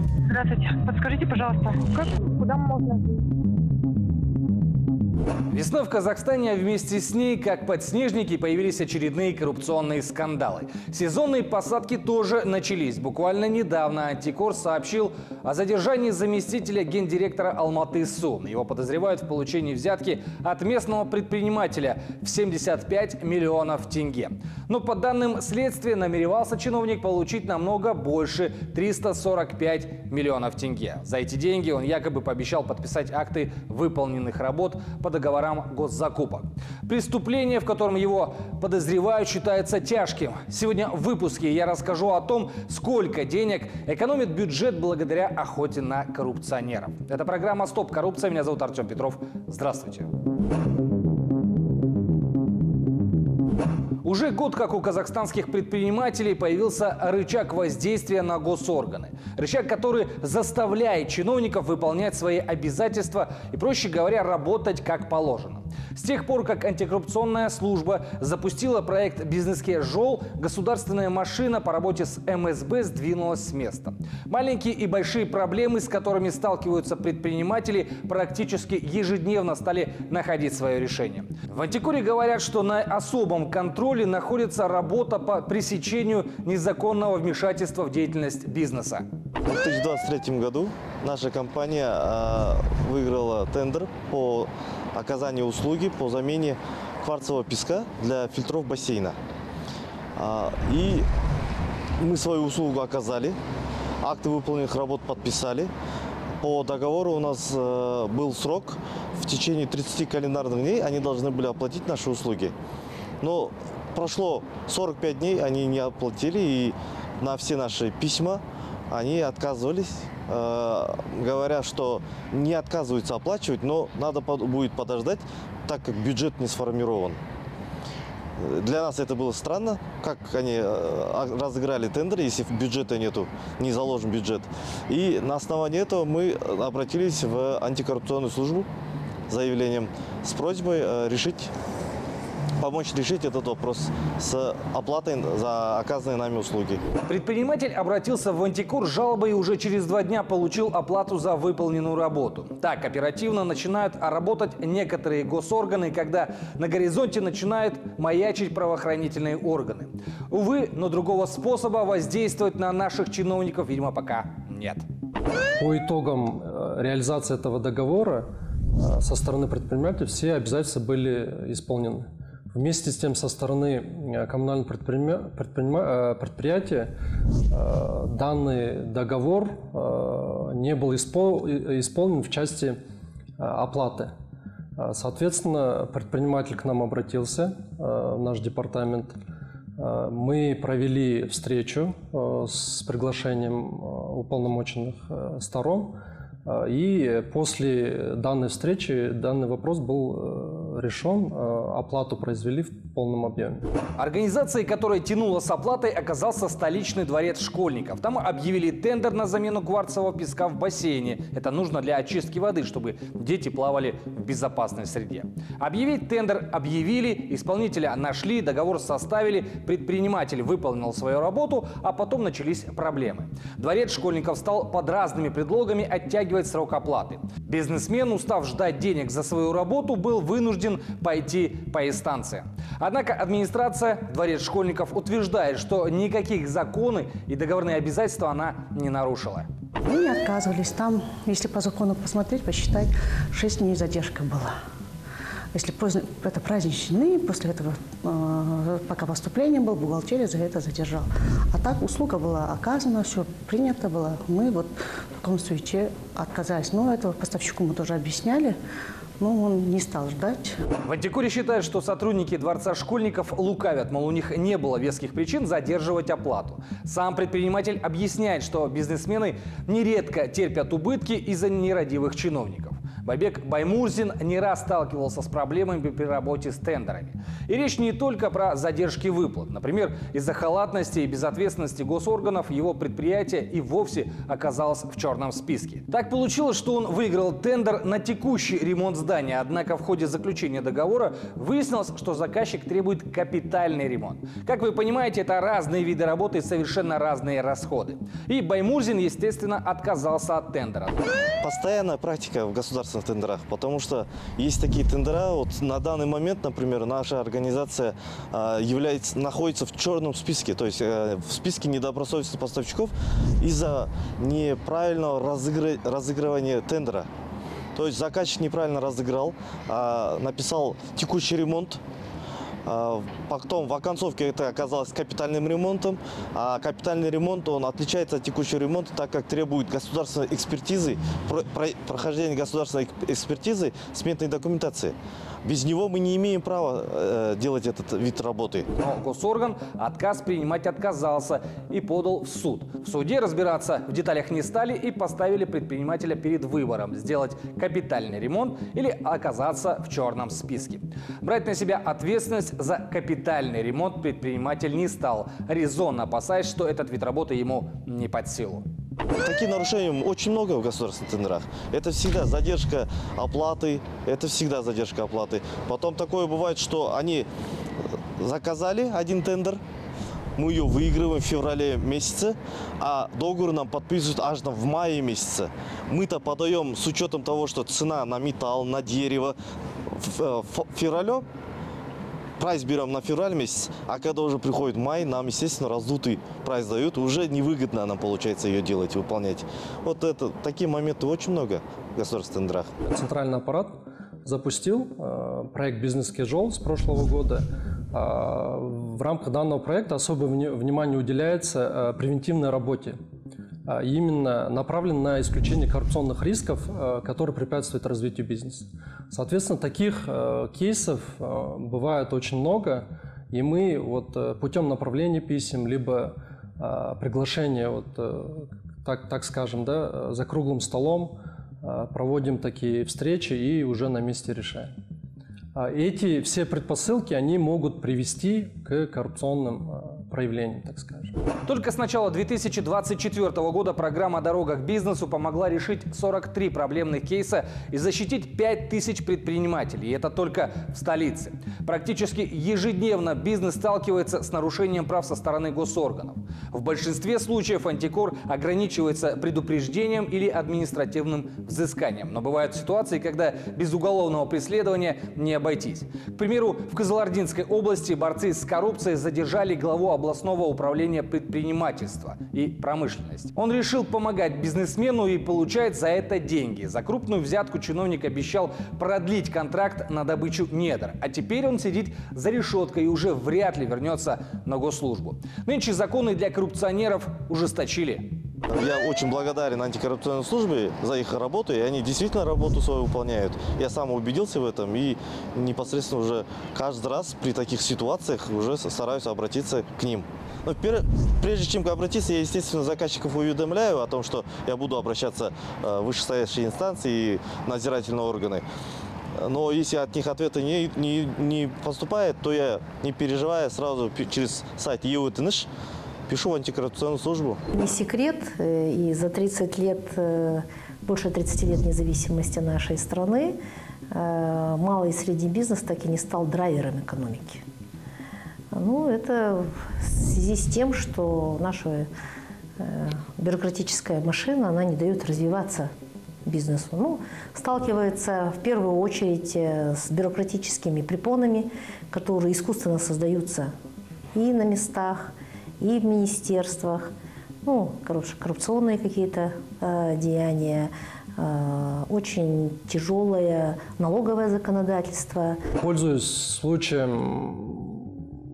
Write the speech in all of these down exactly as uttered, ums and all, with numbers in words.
Здравствуйте. Подскажите, пожалуйста, как, куда можно? Весной в Казахстане, а вместе с ней, как подснежники, появились очередные коррупционные скандалы. Сезонные посадки тоже начались. Буквально недавно Антикор сообщил о задержании заместителя гендиректора Алматы-Су. Его подозревают в получении взятки от местного предпринимателя в семьдесят пять миллионов тенге. Но по данным следствия намеревался чиновник получить намного больше – триста сорок пять миллионов тенге. За эти деньги он якобы пообещал подписать акты выполненных работ по договорам госзакупок. Преступление, в котором его подозревают, считается тяжким. Сегодня в выпуске я расскажу о том, сколько денег экономит бюджет благодаря охоте на коррупционеров. Это программа «Стоп коррупция». Меня зовут Артем Петров. Здравствуйте. Уже год, как у казахстанских предпринимателей появился рычаг воздействия на госорганы. Рычаг, который заставляет чиновников выполнять свои обязательства и, проще говоря, работать как положено. С тех пор, как антикоррупционная служба запустила проект «Бизнес-Жол», государственная машина по работе с эм эс бэ сдвинулась с места. Маленькие и большие проблемы, с которыми сталкиваются предприниматели, практически ежедневно стали находить свое решение. В Антикоре говорят, что на особом контроле находится работа по пресечению незаконного вмешательства в деятельность бизнеса. В две тысячи двадцать третьем году наша компания э, выиграла тендер по оказанию услуги по замене кварцевого песка для фильтров бассейна. Э, и мы свою услугу оказали, акты выполненных работ подписали. По договору у нас э, был срок, в течение тридцати календарных дней они должны были оплатить наши услуги. Но прошло сорок пять дней, они не оплатили, и на все наши письма они отказывались, э, говоря, что не отказываются оплачивать, но надо под, будет подождать, так как бюджет не сформирован. Для нас это было странно, как они э, разыграли тендер, если бюджета нету, не заложен бюджет. И на основании этого мы обратились в антикоррупционную службу с заявлением, с просьбой э, решить помочь решить этот вопрос с оплатой за оказанные нами услуги. Предприниматель обратился в Антикор с жалобой и уже через два дня получил оплату за выполненную работу. Так оперативно начинают работать некоторые госорганы, когда на горизонте начинают маячить правоохранительные органы. Увы, но другого способа воздействовать на наших чиновников, видимо, пока нет. По итогам реализации этого договора со стороны предпринимателей все обязательства были исполнены. Вместе с тем, со стороны коммунального предприятия данный договор не был исполнен в части оплаты. Соответственно, предприниматель к нам обратился, в наш департамент. Мы провели встречу с приглашением уполномоченных сторон. И после данной встречи данный вопрос был решен, оплату произвели в полном объеме. Организацией, которая тянула с оплатой, оказался столичный дворец школьников. Там объявили тендер на замену кварцевого песка в бассейне. Это нужно для очистки воды, чтобы дети плавали в безопасной среде. Объявить тендер объявили, исполнителя нашли, договор составили, предприниматель выполнил свою работу, а потом начались проблемы. Дворец школьников стал под разными предлогами оттягивать срок оплаты. Бизнесмен, устав ждать денег за свою работу, был вынужден пойти по инстанции. Однако администрация дворец школьников утверждает, что никаких законы и договорные обязательства она не нарушила. Мы не отказывались. Там, если по закону посмотреть, посчитать, шесть дней задержка была. Если поздно, это праздничные дни, после этого, э, пока поступление было, бухгалтерия за это задержала. А так услуга была оказана, все принято было. Мы вот в таком случае отказались. Но этого поставщику мы тоже объясняли, но он не стал ждать. В Антикоре считают, что сотрудники дворца школьников лукавят, мол, у них не было веских причин задерживать оплату. Сам предприниматель объясняет, что бизнесмены нередко терпят убытки из-за нерадивых чиновников. Байбек Баймурзин не раз сталкивался с проблемами при работе с тендерами. И речь не только про задержки выплат. Например, из-за халатности и безответственности госорганов его предприятие и вовсе оказалось в черном списке. Так получилось, что он выиграл тендер на текущий ремонт здания. Однако в ходе заключения договора выяснилось, что заказчик требует капитальный ремонт. Как вы понимаете, это разные виды работы и совершенно разные расходы. И Баймурзин, естественно, отказался от тендера. Постоянная практика в государственных тендерах, потому что есть такие тендера. Вот на данный момент, например, наша организация э, является, находится в черном списке, то есть э, в списке недобросовестных поставщиков из-за неправильного разыгры, разыгрывания тендера. То есть заказчик неправильно разыграл, э, написал текущий ремонт. Потом в оконцовке это оказалось капитальным ремонтом, а капитальный ремонт он отличается от текущего ремонта, так как требует государственной экспертизы, прохождения государственной экспертизы сметной документации. Без него мы не имеем права э, делать этот вид работы. Но госорган отказ принимать отказался и подал в суд. В суде разбираться в деталях не стали и поставили предпринимателя перед выбором: сделать капитальный ремонт или оказаться в черном списке. Брать на себя ответственность за капитальный ремонт предприниматель не стал, резонно опасаясь, что этот вид работы ему не под силу. Такие нарушения очень много в государственных тендерах. Это всегда задержка оплаты, это всегда задержка оплаты. Потом такое бывает, что они заказали один тендер, мы ее выигрываем в феврале месяце, а договор нам подписывают аж в мае месяце. Мы-то подаем с учетом того, что цена на металл, на дерево в феврале. Прайс берем на февраль месяц, а когда уже приходит май, нам, естественно, раздутый прайс дают. Уже невыгодно нам, получается, ее делать, выполнять. Вот это, такие моменты очень много в государственных тендерах. Центральный аппарат запустил э, проект «Бизнес-кэжуал» с прошлого года. Э, в рамках данного проекта особое вни- внимание уделяется э, превентивной работе. Э, именно направлен на исключение коррупционных рисков, э, которые препятствуют развитию бизнеса. Соответственно, таких э, кейсов э, бывает очень много, и мы вот, э, путем направления писем, либо э, приглашения, вот, э, так, так скажем, да, за круглым столом э, проводим такие встречи и уже на месте решаем. Эти все предпосылки, они могут привести к коррупционным проявлениям, так скажем. Только с начала две тысячи двадцать четвёртого года программа «О дорогах бизнесу» помогла решить сорок три проблемных кейса и защитить пять тысяч предпринимателей. И это только в столице. Практически ежедневно бизнес сталкивается с нарушением прав со стороны госорганов. В большинстве случаев антикор ограничивается предупреждением или административным взысканием. Но бывают ситуации, когда без уголовного преследования не обойтись. К примеру, в Кызылординской области борцы с коррупцией задержали главу областного управления предпринимательства и промышленности. Он решил помогать бизнесмену и получает за это деньги. За крупную взятку чиновник обещал продлить контракт на добычу недр. А теперь он сидит за решеткой и уже вряд ли вернется на госслужбу. Нынче законы для коррупционеров ужесточили. Я очень благодарен антикоррупционной службе за их работу, и они действительно работу свою выполняют. Я сам убедился в этом и непосредственно уже каждый раз при таких ситуациях уже стараюсь обратиться к ним. Но прежде чем обратиться, я, естественно, заказчиков уведомляю о том, что я буду обращаться в вышестоящие инстанции и надзирательные органы. Но если от них ответа не, не, не поступает, то я, не переживая, сразу через сайт ЕУТНШ пишу в антикоррупционную службу. Не секрет, и за тридцать лет, больше тридцати лет независимости нашей страны, малый и средний бизнес так и не стал драйвером экономики. Ну, это в связи с тем, что наша бюрократическая машина, она не дает развиваться бизнесу. Ну, сталкивается в первую очередь с бюрократическими препонами, которые искусственно создаются и на местах, и в министерствах, ну, короче, коррупционные какие-то э, деяния, э, очень тяжелое налоговое законодательство. Пользуясь случаем,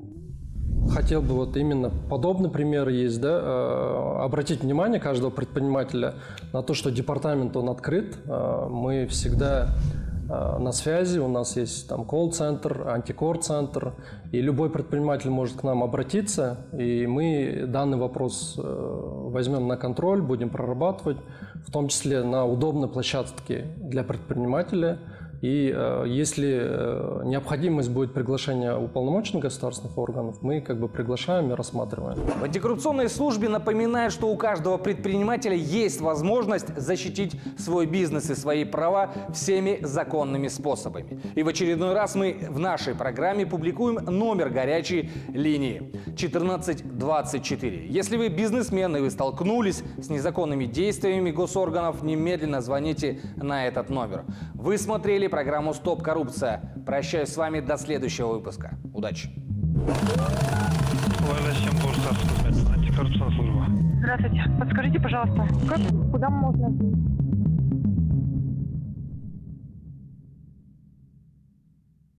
хотел бы вот именно подобный пример есть, да, э, обратить внимание каждого предпринимателя на то, что департамент он открыт, э, мы всегда э, на связи, у нас есть там колл-центр, антикор-центр, и любой предприниматель может к нам обратиться, и мы данный вопрос э, возьмем на контроль, будем прорабатывать, в том числе на удобной площадке для предпринимателя. И э, если э, необходимость будет приглашения уполномоченных государственных органов, мы как бы приглашаем и рассматриваем. В антикоррупционной службе напоминают, что у каждого предпринимателя есть возможность защитить свой бизнес и свои права всеми законными способами. И в очередной раз мы в нашей программе публикуем номер горячей линии четырнадцать двадцать четыре. Если вы бизнесмен и вы столкнулись с незаконными действиями госорганов, немедленно звоните на этот номер. Вы смотрели программу «Стоп коррупция». Прощаюсь с вами до следующего выпуска. Удачи! Здравствуйте. Подскажите, пожалуйста, как, куда можно